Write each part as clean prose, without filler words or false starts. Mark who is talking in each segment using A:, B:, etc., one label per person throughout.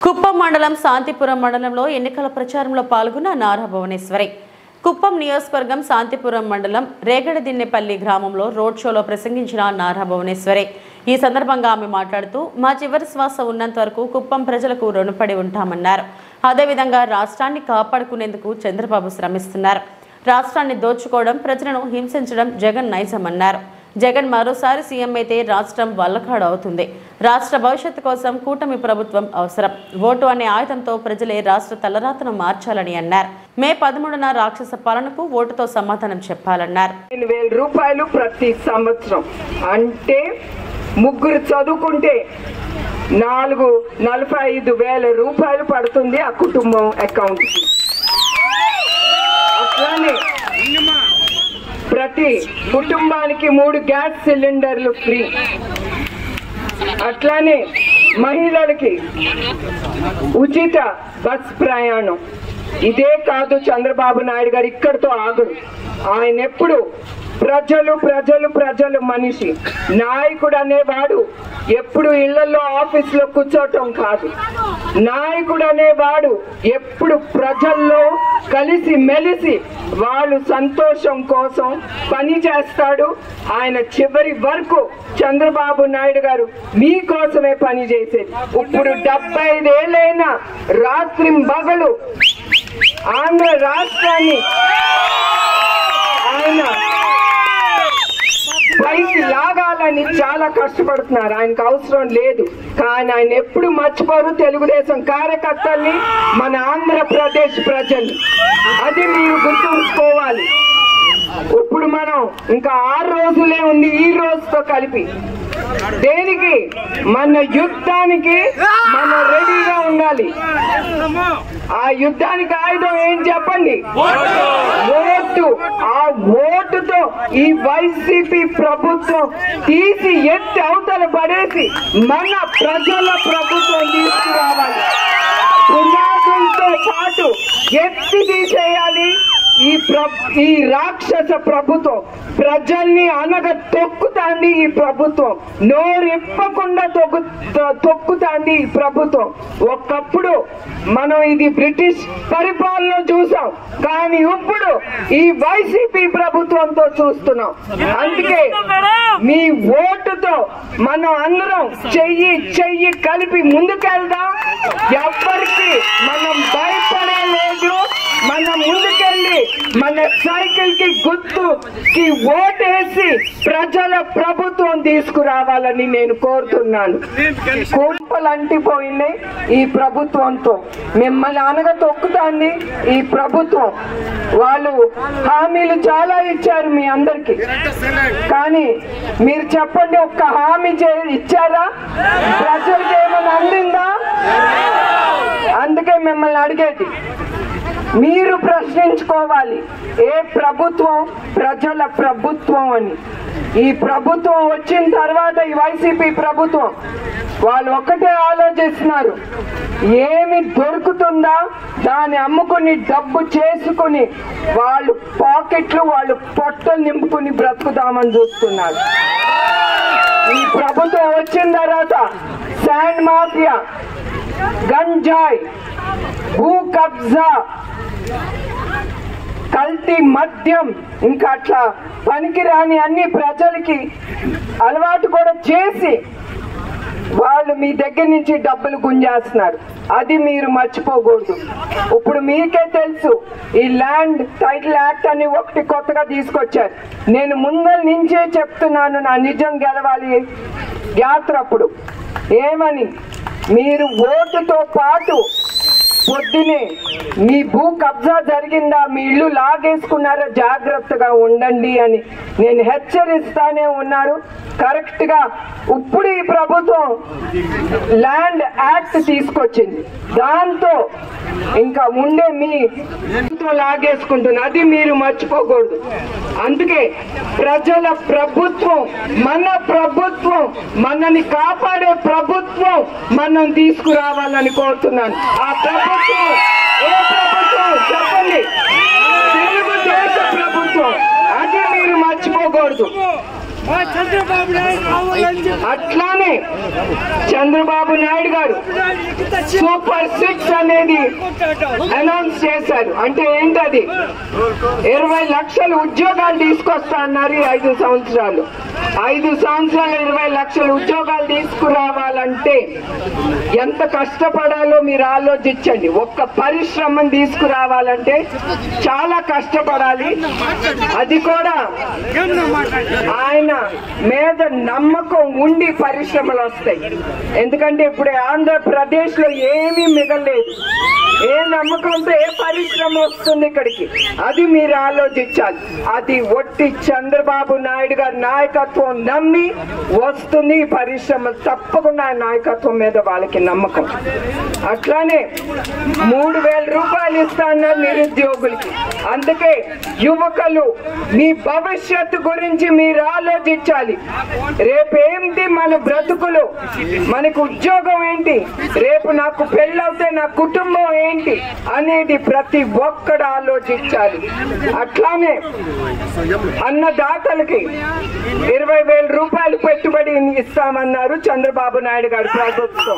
A: కుప్పం మండలం శాంతిపురం మండలంలో ఎన్నికల ప్రచారంలో పాల్గొన్న నారా భువనేశ్వరి. కుప్పం నియోజకవర్గం శాంతిపురం మండలం రేగడదిన్నెపల్లి గ్రామంలో రోడ్ షోలో ప్రసంగించిన నారా భువనేశ్వరి. ఈ సందర్భంగా ఆమె మాట్లాడుతూ మా చివరి శ్వాస ఉన్నంత వరకు కుప్పం ప్రజలకు రుణపడి ఉంటామన్నారు. అదేవిధంగా రాష్ట్రాన్ని కాపాడుకునేందుకు చంద్రబాబు శ్రమిస్తున్నారు. రాష్ట్రాన్ని దోచుకోవడం, ప్రజలను హింసించడం జగన్ నైజమన్నారు. జగన్ మరోసారి సీఎం అయితే రాష్ట్రం వల్లకాడు అవుతుంది. రాష్ట్ర భవిష్యత్తు కోసం కూటమి ప్రభుత్వం అవసరం. ఓటు అనే ఆయుధంతో ప్రజలే రాష్ట్ర తలరాతను మార్చాలని అన్నారు. మే 13న రాక్షస పాలనకు ఓటుతో సమాధానం చెప్పాలన్నారు.
B: 1000 రూపాయలు ప్రతి సంవత్సరం అంటే ముగ్గురు చదువుకుంటే 45,000 రూపాయలు పడుతుంది ఆ కుటుంబం అకౌంట్ కి. అట్లానే ప్రతి కుటుంబానికి 3 గ్యాస్ సిలిండర్లు ఫ్రీ. అట్లానే మహిళలకి ఉచిత బస్ ప్రయాణం. ఇదే కాదు, చంద్రబాబు నాయుడు గారు ఇక్కడితో ఆగడు. ఆయన ఎప్పుడు ప్రజలు ప్రజలు ప్రజలు మనిషి. నాయకుడు అనేవాడు ఎప్పుడు ఇళ్లలో ఆఫీసులో కూర్చోటం కాదు. నాయకుడు అనేవాడు ఎప్పుడు ప్రజల్లో కలిసి మెలిసి వాళ్ళు సంతోషం కోసం పని చేస్తాడు. ఆయన చివరి వరకు చంద్రబాబు నాయుడు గారు మీకోసమే పని చేసేది. ఇప్పుడు 75 ఏళ్ళైనా రాత్రి పగలు ఆంధ్ర రాష్ట్రాన్ని ఆయన పైకి లాగాలని చాలా కష్టపడుతున్నారు. ఆయనకు అవసరం లేదు, కానీ ఆయన ఎప్పుడు మర్చిపోరు తెలుగుదేశం కార్యకర్తల్ని, మన ఆంధ్రప్రదేశ్ ప్రజల్ని. అది మీరు గుర్తుంచుకోవాలి. ఇప్పుడు మనం ఇంకా 6 రోజులే ఉంది ఈ రోజుతో కలిపి. దేనికి? మన యుద్ధానికి మనం రెడీగా ఉండాలి. ఆ యుద్ధానికి ఆయుధం ఏం చెప్పండి? ఓటు. ఆ ఓటుతో ఈ వైసీపీ ప్రభుత్వం తీసి ఎత్తి అవతల పడేసి మన ప్రజల ప్రభుత్వం తీసుకురావాలి. పునాదులతో పాటు ఎత్తి తీసేయాలి. ఈ రాక్షస ప్రభుత్వం ప్రజల్ని అనగ తొక్కుతాంది. ఈ ప్రభుత్వం నోరిప్పకుండా తొక్కుతాంది ఈ ప్రభుత్వం. ఒకప్పుడు మనం ఇది బ్రిటిష్ పరిపాలన చూసాం, కానీ ఇప్పుడు ఈ వైసీపీ ప్రభుత్వంతో చూస్తున్నాం. అందుకే మీ ఓటుతో మనం అందరం చెయ్యి కలిపి ముందుకెళ్దాం. ఎవ్వరికి మనం భయపడలేదు. మనం ముందుకెళ్ళి మన సైకిల్ కి గుర్తుకి ఓటేసి ప్రజల ప్రభుత్వం తీసుకురావాలని నేను కోరుతున్నాను. కూర్పలు అంటిపోయినాయి ఈ ప్రభుత్వంతో. మిమ్మల్ని అనగ తొక్కుతాంది ఈ ప్రభుత్వం. వాళ్ళు హామీలు చాలా ఇచ్చారు మీ అందరికి, కానీ మీరు చెప్పండి, ఒక్క హామీ ఇచ్చారా? ప్రజలకి ఏమైనా అందిందా? అందుకే మిమ్మల్ని అడిగేది, మీరు ప్రశ్నించుకోవాలి. ఏ ప్రభుత్వం? ప్రజల ప్రభుత్వం అని. ఈ ప్రభుత్వం వచ్చిన తర్వాత ఈ వైసీపీ ప్రభుత్వం వాళ్ళు ఒక్కటే ఆలోచిస్తున్నారు, ఏమి దొరుకుతుందా దాన్ని అమ్ముకుని డబ్బు చేసుకుని వాళ్ళు పాకెట్లు, వాళ్ళు పొట్టలు నింపుకుని బ్రతుకుదామని చూస్తున్నారు. ఈ ప్రభుత్వం వచ్చిన తర్వాత శాండ్ మాఫియా, గంజాయి, భూ కబ్జా, కల్తీ మద్యం, ఇంకా అట్లా పనికిరాని అన్ని ప్రజలకి అలవాటు కూడా చేసి వాళ్ళు మీ దగ్గర నుంచి డబ్బులు గుంజేస్తున్నారు. అది మీరు మర్చిపోకూడదు. ఇప్పుడు మీకే తెలుసు, ఈ ల్యాండ్ టైటిల్ యాక్ట్ అని ఒకటి కొత్తగా తీసుకొచ్చారు. నేను ముందర నుంచే చెప్తున్నాను, నా నిజం గెలవాలి యాత్ర అప్పుడు ఏమని, మీరు ఓటుతో పాటు పొద్దునే మీ భూ కబ్జా జరిగిందా, మీ ఇల్లు లాగేసుకున్నారా, జాగ్రత్తగా ఉండండి అని నేను హెచ్చరిస్తానే ఉన్నారు. కరెక్ట్ గా ఇప్పుడు ఈ ప్రభుత్వం ల్యాండ్ యాక్ట్ తీసుకొచ్చింది. దాంతో ఇంకా ఉండే మీ లాగేసుకుంటుంది. అది మీరు మర్చిపోకూడదు. అందుకే ప్రజల ప్రభుత్వం, మన ప్రభుత్వం, మనని కాపాడే ప్రభుత్వం మనం తీసుకురావాలని కోరుతున్నాను. ఆ ప్రభుత్వం ఏ ప్రభుత్వం చెప్పండి? తెలుగుదేశం ప్రభుత్వం. అది మీరు మర్చిపోకూడదు. అట్లానే చంద్రబాబు నాయుడు గారు సూపర్ 6 అనేది అనౌన్స్ చేశారు. అంటే ఏంటది? 20 లక్షల ఉద్యోగాలు తీసుకొస్తా అన్నారు. 5 సంవత్సరాలు 20 లక్షల ఉద్యోగాలు తీసుకురావాలంటే ఎంత కష్టపడాలో మీరు ఆలోచించండి. ఒక్క పరిశ్రమను తీసుకురావాలంటే చాలా కష్టపడాలి. అది కూడా ఆయన మీద నమ్మకం ఉండి పరిశ్రమలు వస్తాయి. ఎందుకంటే ఇప్పుడు ఆంధ్రప్రదేశ్ లో ఏమీ మిగలేదు. ఏ నమ్మకంతో ఏ పరిశ్రమ వస్తుంది ఇక్కడికి? అది మీరు ఆలోచించాలి. అది ఒట్టి చంద్రబాబు నాయుడు గారి నాయకత్వం నమ్మి వస్తుంది ఈ పరిశ్రమ. తప్పకుండా నాయకత్వం మీద వాళ్ళకి నమ్మకం. అట్లానే 3,000 రూపాయలు ఇస్తా అన్నారు నిరుద్యోగులకి. అందుకే యువకులు మీ భవిష్యత్తు గురించి మీరు ఆలోచించాలి. రేపేంటి మన బ్రతుకులు? మనకు ఉద్యోగం ఏంటి? రేపు నాకు పెళ్ళవుతే నా కుటుంబం ఏంటి అనేది ప్రతి ఒక్కడు ఆలోచించాలి. అట్లానే అన్నదాతలకి 20,000 రూపాయలు పెట్టుబడి ఇస్తామన్నారు చంద్రబాబు నాయుడు గారి ప్రభుత్వం.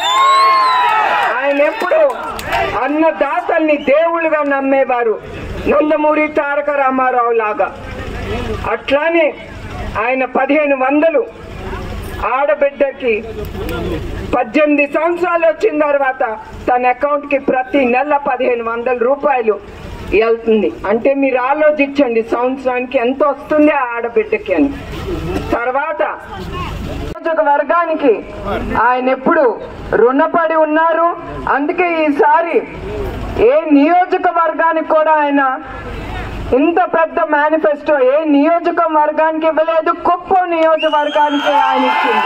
B: ఆయన ఎప్పుడు అన్నదాతల్ని దేవుళ్ళుగా నమ్మేవారు, నందమూరి తారక రామారావు లాగా. అట్లానే ఆయన 1,500 ఆడబిడ్డకి 18 సంవత్సరాలు వచ్చిన తర్వాత తన అకౌంట్ కి ప్రతి నెల 1,500 రూపాయలు వెళ్తుంది. అంటే మీరు ఆలోచించండి సంవత్సరానికి ఎంత వస్తుంది ఆ ఆడబిడ్డకి అని. తర్వాత వర్గానికి ఆయన ఎప్పుడు రుణపడి ఉన్నారు. అందుకే ఈసారి ఏ నియోజకవర్గానికి కూడా ఆయన ఇంత పెద్ద మేనిఫెస్టో ఏ నియోజకవర్గానికి ఇవ్వలేదు. కుప్పం నియోజకవర్గానికి ఆయన ఇచ్చింది.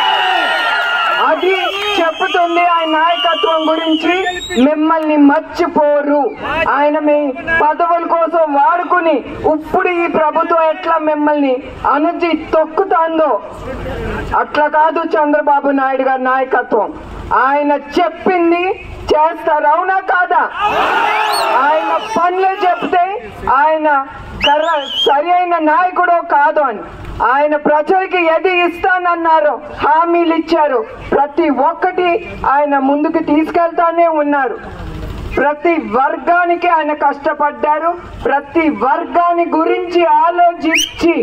B: అది చెప్తుంది ఆయన నాయకత్వం గురించి. మిమ్మల్ని మర్చిపోరు. ఆయన మీ పదవుల కోసం వాడుకుని ఇప్పుడు ఈ ప్రభుత్వం ఎట్లా మిమ్మల్ని అణచి తొక్కుతాందో అట్లా కాదు చంద్రబాబు నాయుడు గారి నాయకత్వం. ఆయన చెప్పింది చేస్తారు. అవునా కాదా? ఆయన పనులే చెప్తే ఆయన సరి అయిన నాయకుడో కాదు అని ఆయన ప్రజలకి ఏది ఇస్తానన్నారో హామీలు ఇచ్చారు. ప్రతి ఒక్కటి ఆయన ముందుకు తీసుకెళ్తానే ఉన్నారు. ప్రతి వర్గానికి ఆయన కష్టపడ్డారు. ప్రతి వర్గాని గురించి ఆలోచించి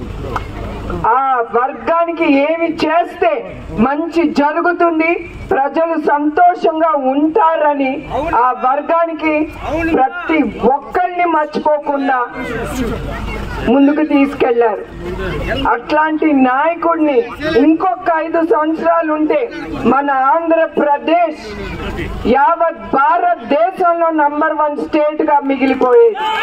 B: ఆ వర్గానికి ఏమి చేస్తే మంచి జరుగుతుంది, ప్రజలు సంతోషంగా ఉంటారని ఆ వర్గానికి ప్రతి ఒక్కరిని మర్చిపోకుండా ముందుకు తీసుకెళ్లారు. అట్లాంటి నాయకుడిని ఇంకొక 5 సంవత్సరాలు ఉంటే మన ఆంధ్రప్రదేశ్ యావత్ భారతదేశంలో నంబర్ 1 స్టేట్ గా మిగిలిపోయేది.